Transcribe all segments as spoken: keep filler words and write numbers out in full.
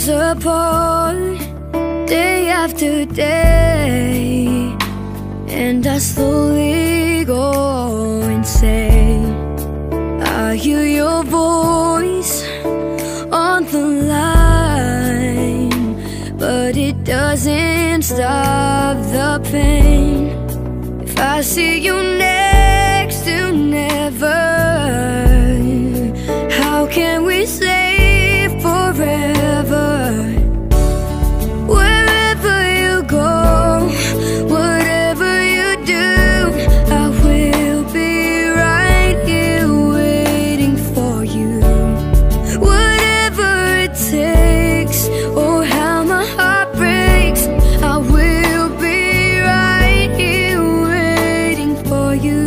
falls apart day after day, and I slowly go insane. I hear your voice on the line, but it doesn't stop the pain. If I see you next to never, how can we say forever? Wherever you go, whatever you do, I will be right here waiting for you. Whatever it takes, or how my heart breaks, I will be right here waiting for you.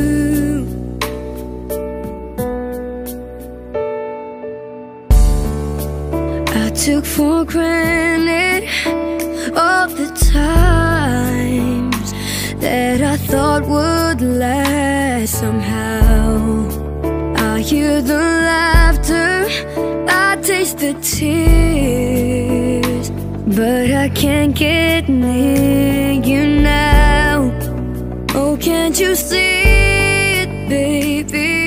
I took for granted all the times that I thought would last somehow. I hear the laughter, I taste the tears, but I can't get near you now. Oh, can't you see it, baby?